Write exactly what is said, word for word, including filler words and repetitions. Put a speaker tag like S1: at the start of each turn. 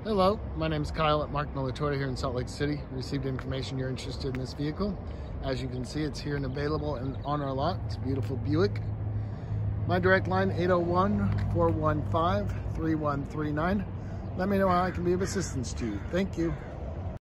S1: Hello, my name is Kyle at Mark Miller Toyota here in Salt Lake City. We received information you're interested in this vehicle. As you can see, it's here and available and on our lot. It's a beautiful Buick. My direct line, eight oh one, four one five, three one three nine. Let me know how I can be of assistance to you. Thank you.